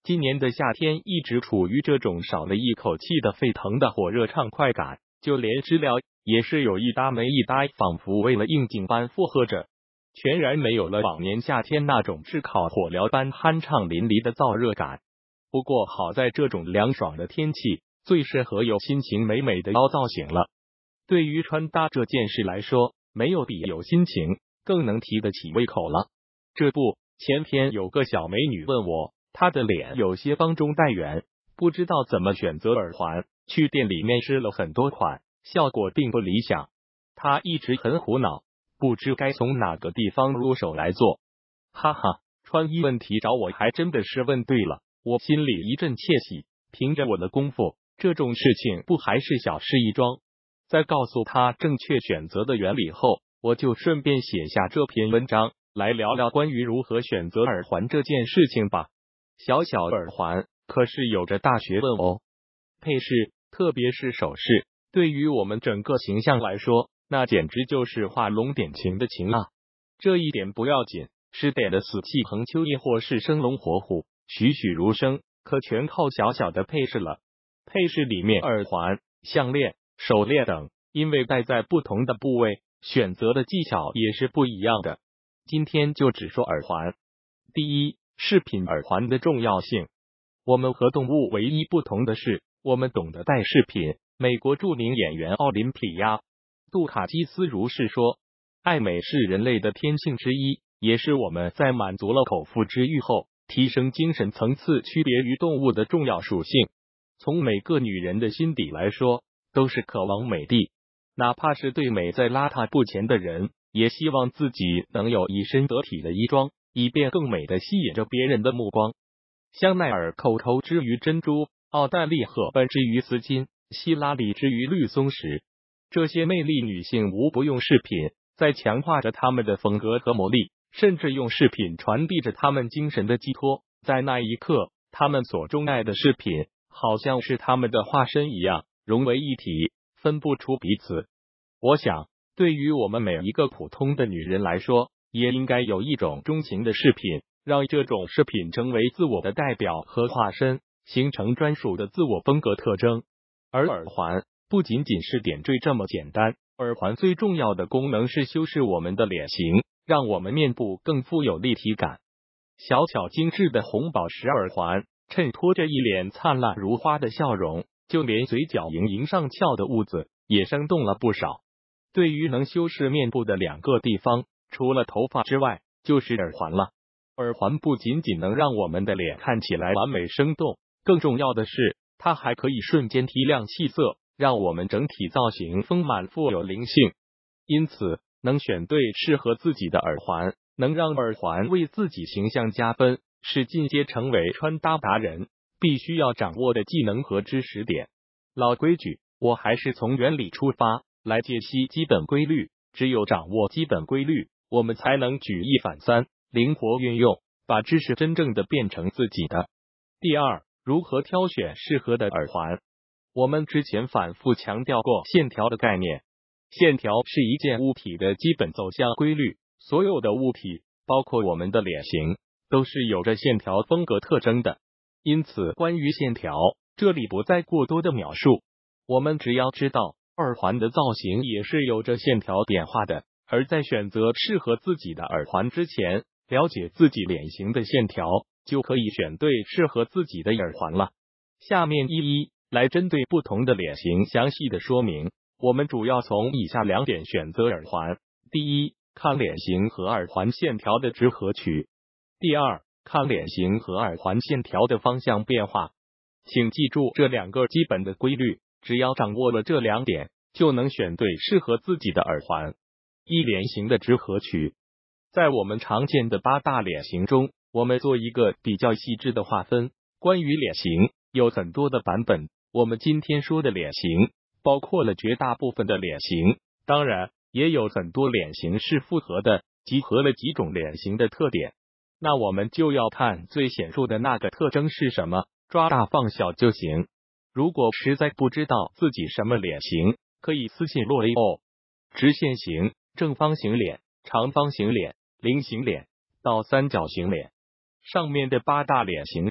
今年的夏天一直处于这种少了一口气的沸腾的火热畅快感，就连知了也是有一搭没一搭，仿佛为了应景般附和着，全然没有了往年夏天那种炙烤火燎般酣畅淋漓的燥热感。不过好在这种凉爽的天气最适合有心情美美的凹造型了。对于穿搭这件事来说，没有比有心情更能提得起胃口了。这不，前天有个小美女问我，她的脸有些方中带圆，不知道怎么选择耳环，去店里面试了很多款，效果并不理想。她一直很苦恼，不知该从哪个地方入手来做。哈哈，穿衣问题找我还真的是问对了，我心里一阵窃喜，凭着我的功夫，这种事情不还是小事一桩。在告诉她正确选择的原理后，我就顺便写下这篇文章，来聊聊关于如何选择耳环这件事情吧。小小耳环可是有着大学问哦，配饰，特别是首饰，对于我们整个形象来说，那简直就是画龙点睛的情啊。这一点不要紧，是点的死气横秋，亦或是生龙活虎、栩栩如生，可全靠小小的配饰了。配饰里面，耳环、项链、手链等，因为戴在不同的部位，选择的技巧也是不一样的。今天就只说耳环。第一，饰品耳环的重要性。我们和动物唯一不同的是，我们懂得戴饰品。美国著名演员奥林匹亚·杜卡基斯如是说，爱美是人类的天性之一，也是我们在满足了口腹之欲后，提升精神层次区别于动物的重要属性。从每个女人的心底来说，都是渴望美的，哪怕是对美在邋遢不前的人，也希望自己能有一身得体的衣装，以便更美的吸引着别人的目光。香奈儿口头之于珍珠，奥黛丽赫本之于丝巾，希拉里之于绿松石，这些魅力女性无不用饰品在强化着她们的风格和魔力，甚至用饰品传递着她们精神的寄托。在那一刻，她们所钟爱的饰品好像是她们的化身一样，融为一体，分不出彼此。我想，对于我们每一个普通的女人来说，也应该有一种钟情的饰品，让这种饰品成为自我的代表和化身，形成专属的自我风格特征。而耳环不仅仅是点缀这么简单，耳环最重要的功能是修饰我们的脸型，让我们面部更富有立体感。小巧精致的红宝石耳环衬托着一脸灿烂如花的笑容，就连嘴角盈盈上翘的痦子也生动了不少。对于能修饰面部的两个地方，除了头发之外，就是耳环了。耳环不仅仅能让我们的脸看起来完美生动，更重要的是，它还可以瞬间提亮气色，让我们整体造型丰满富有灵性。因此，能选对适合自己的耳环，能让耳环为自己形象加分，是进阶成为穿搭达人必须要掌握的技能和知识点。老规矩，我还是从原理出发来解析基本规律，只有掌握基本规律，我们才能举一反三，灵活运用，把知识真正的变成自己的。第二，如何挑选适合的耳环？我们之前反复强调过线条的概念，线条是一件物体的基本走向规律，所有的物体，包括我们的脸型，都是有着线条风格特征的。因此，关于线条，这里不再过多的描述，我们只要知道耳环的造型也是有着线条变化的，而在选择适合自己的耳环之前，了解自己脸型的线条，就可以选对适合自己的耳环了。下面一来针对不同的脸型详细的说明，我们主要从以下两点选择耳环。第一，看脸型和耳环线条的直合取。第二，看脸型和耳环线条的方向变化。请记住这两个基本的规律，只要掌握了这两点，就能选对适合自己的耳环。一、脸型的直合取。在我们常见的八大脸型中，我们做一个比较细致的划分。关于脸型，有很多的版本，我们今天说的脸型包括了绝大部分的脸型，当然也有很多脸型是复合的，集合了几种脸型的特点。那我们就要看最显著的那个特征是什么，抓大放小就行。如果实在不知道自己什么脸型，可以私信洛 AO。直线型、正方形脸、长方形脸、菱形脸到三角形脸。上面的八大脸型中，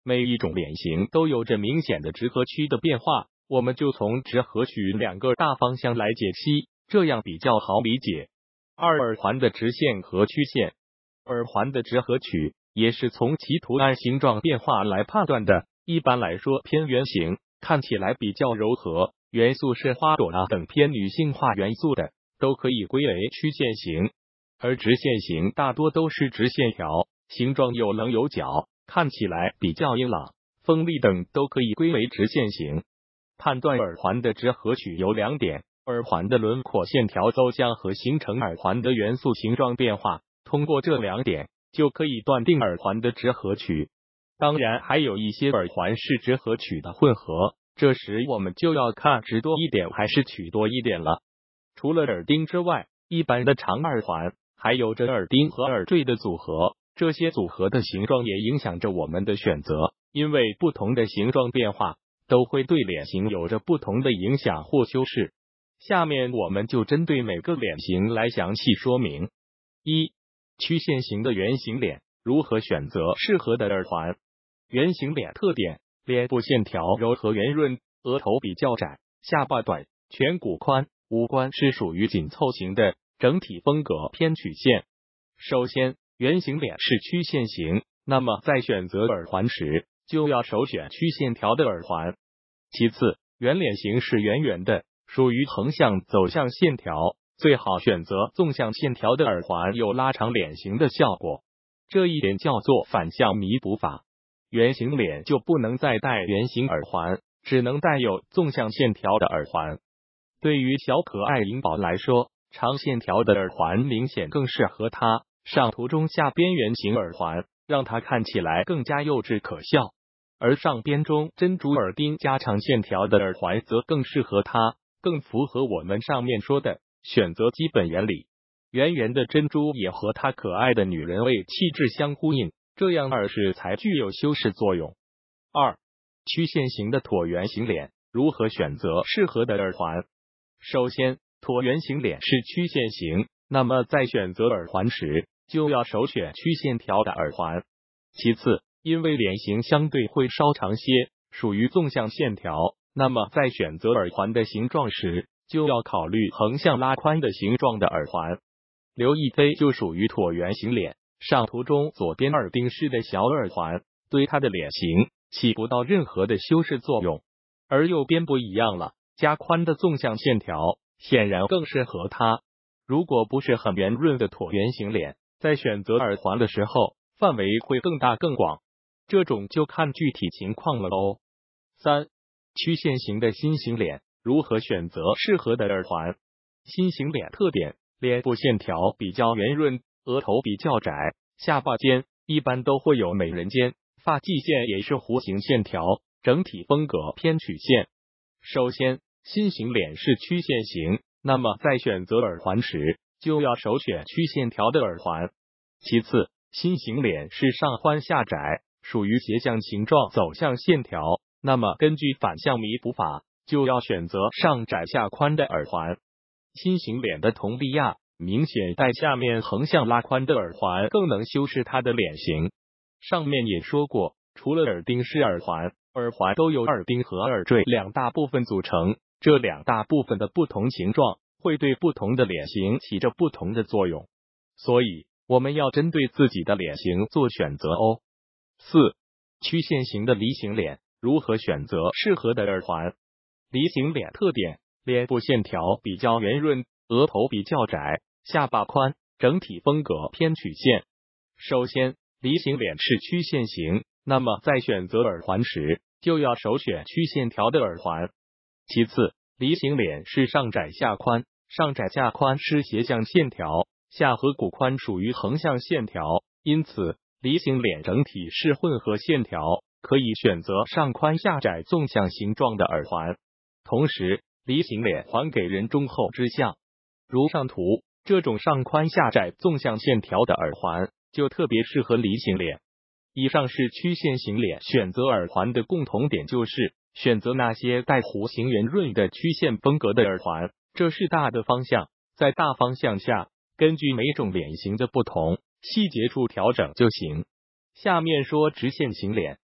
每一种脸型都有着明显的直和曲的变化，我们就从直和曲两个大方向来解析，这样比较好理解。二、耳环的直线和曲线。耳环的直和曲也是从其图案形状变化来判断的，一般来说偏圆形，看起来比较柔和，元素是花朵等偏女性化元素的，都可以归为曲线型。而直线型大多都是直线条，形状有棱有角，看起来比较硬朗，锋利等都可以归为直线型。判断耳环的直和曲有2点：耳环的轮廓线条走向和形成耳环的元素形状变化，通过这2点就可以断定耳环的直和曲。当然还有一些耳环是直和曲的混合，这时我们就要看直多一点还是曲多一点了。除了耳钉之外，一般的长耳环还有着耳钉和耳坠的组合，这些组合的形状也影响着我们的选择，因为不同的形状变化都会对脸型有着不同的影响或修饰。下面我们就针对每个脸型来详细说明。1、曲线型的圆形脸，如何选择适合的耳环？圆形脸特点：脸部线条柔和圆润，额头比较窄，下巴短，颧骨宽，五官是属于紧凑型的，整体风格偏曲线。首先，圆形脸是曲线型，那么在选择耳环时，就要首选曲线条的耳环。其次，圆脸型是圆圆的，属于横向走向线条，最好选择纵向线条的耳环，有拉长脸型的效果。这一点叫做反向弥补法。圆形脸就不能再戴圆形耳环，只能带有纵向线条的耳环。对于小可爱银宝来说，长线条的耳环明显更适合她。上图中下边圆形耳环让它看起来更加幼稚可笑，而上边中珍珠耳钉加长线条的耳环则更适合她，更符合我们上面说的选择基本原理。圆圆的珍珠也和她可爱的女人味气质相呼应，这样耳饰才具有修饰作用。2、曲线型的椭圆形脸，如何选择适合的耳环？首先，椭圆形脸是曲线型，那么在选择耳环时，就要首选曲线条的耳环。其次，因为脸型相对会稍长些，属于纵向线条，那么在选择耳环的形状时，就要考虑横向拉宽的形状的耳环。刘亦菲就属于椭圆形脸，上图中左边耳钉式的小耳环对她的脸型起不到任何的修饰作用，而右边不一样了，加宽的纵向线条显然更适合她。如果不是很圆润的椭圆形脸，在选择耳环的时候范围会更大更广，这种就看具体情况了哦。3、曲线型的心形脸，如何选择适合的耳环？心形脸特点：脸部线条比较圆润，额头比较窄，下巴尖，一般都会有美人尖，发际线也是弧形线条，整体风格偏曲线。首先，心形脸是曲线型，那么在选择耳环时，就要首选曲线条的耳环。其次，心形脸是上宽下窄，属于斜向形状走向线条，那么根据反向弥补法，就要选择上窄下宽的耳环。心形脸的佟丽娅明显戴下面横向拉宽的耳环更能修饰她的脸型。上面也说过，除了耳钉式耳环，耳环都由耳钉和耳坠2大部分组成，这2大部分的不同形状会对不同的脸型起着不同的作用，所以我们要针对自己的脸型做选择哦。4、曲线型的梨形脸，如何选择适合的耳环？梨形脸特点：脸部线条比较圆润，额头比较窄，下巴宽，整体风格偏曲线。首先，梨形脸是曲线型，那么在选择耳环时，就要首选曲线条的耳环。其次，梨形脸是上窄下宽，上窄下宽是斜向线条，下颌骨宽属于横向线条，因此梨形脸整体是混合线条，可以选择上宽下窄纵向形状的耳环。同时，梨形脸还给人中厚之相，如上图这种上宽下窄纵向线条的耳环就特别适合梨形脸。以上是曲线型脸选择耳环的共同点，就是选择那些带弧形圆润的曲线风格的耳环，这是大的方向。在大方向下，根据每种脸型的不同，细节处调整就行。下面说直线型脸。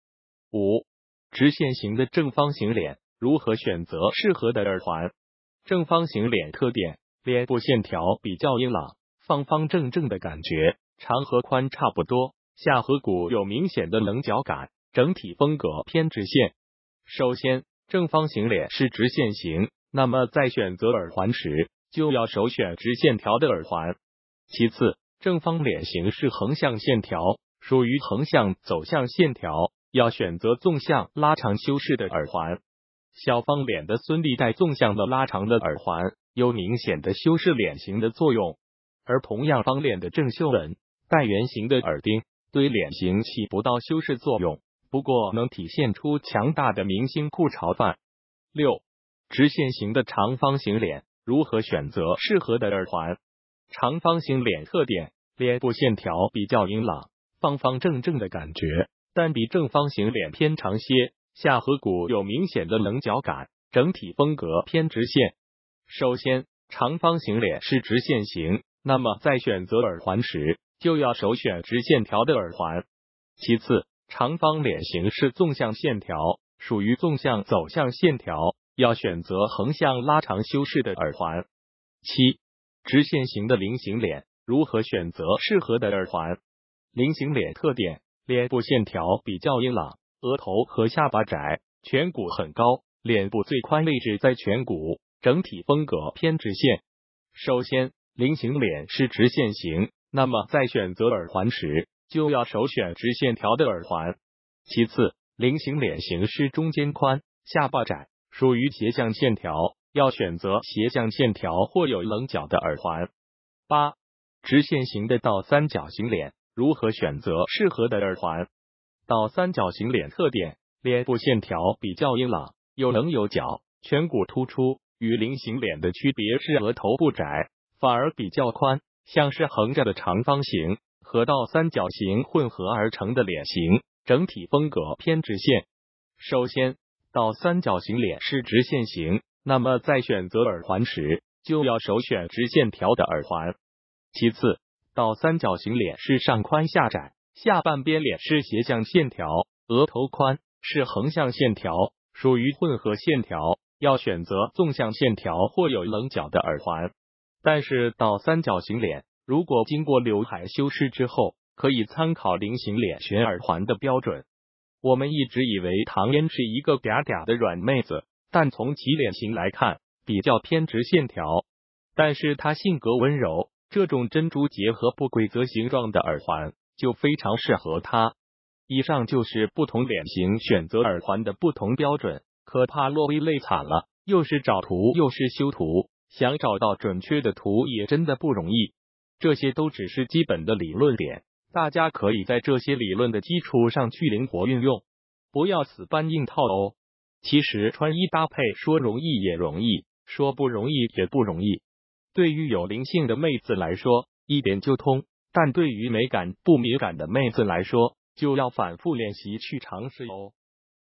5. 直线型的正方形脸，如何选择适合的耳环？正方形脸特点：脸部线条比较硬朗，方方正正的感觉，长和宽差不多，下颌骨有明显的棱角感，整体风格偏直线。首先，正方形脸是直线型，那么在选择耳环时，就要首选直线条的耳环。其次，正方脸型是横向线条，属于横向走向线条，要选择纵向拉长修饰的耳环。小方脸的孙俪戴纵向的拉长的耳环，有明显的修饰脸型的作用；而同样方脸的郑秀文戴圆形的耳钉，对脸型起不到修饰作用，不过能体现出强大的明星酷潮范。6. 直线型的长方形脸，如何选择适合的耳环？长方形脸特点：脸部线条比较硬朗，方方正正的感觉，但比正方形脸偏长些，下颌骨有明显的棱角感，整体风格偏直线。首先，长方形脸是直线型，那么在选择耳环时，就要首选直线条的耳环。其次，长方脸型是纵向线条，属于纵向走向线条，要选择横向拉长修饰的耳环。7. 直线型的菱形脸，如何选择适合的耳环？菱形脸特点：脸部线条比较硬朗，额头和下巴窄，颧骨很高，脸部最宽位置在颧骨，整体风格偏直线。首先，菱形脸是直线型，那么在选择耳环时，就要首选直线条的耳环。其次，菱形脸型是中间宽，下巴窄，属于斜向线条，要选择斜向线条或有棱角的耳环。8. 直线型的倒三角形脸，如何选择适合的耳环？倒三角形脸特点：脸部线条比较硬朗，有棱有角，颧骨突出。与菱形脸的区别是额头不窄，反而比较宽，像是横着的长方形和倒三角形混合而成的脸型，整体风格偏直线。首先，倒三角形脸是直线型，那么在选择耳环时，就要首选直线条的耳环。其次，倒三角形脸是上宽下窄，下半边脸是斜向线条，额头宽，是横向线条，属于混合线条，要选择纵向线条或有棱角的耳环。但是倒三角形脸如果经过刘海修饰之后，可以参考菱形脸选耳环的标准。我们一直以为唐嫣是一个嗲嗲的软妹子，但从其脸型来看，比较偏直线条，但是她性格温柔，这种珍珠结合不规则形状的耳环就非常适合她。以上就是不同脸型选择耳环的不同标准，可怕洛薇累惨了，又是找图又是修图，想找到准确的图也真的不容易。这些都只是基本的理论点，大家可以在这些理论的基础上去灵活运用，不要死搬硬套哦。其实穿衣搭配说容易也容易，说不容易也不容易。对于有灵性的妹子来说，一点就通，但对于美感不敏感的妹子来说，就要反复练习去尝试哦。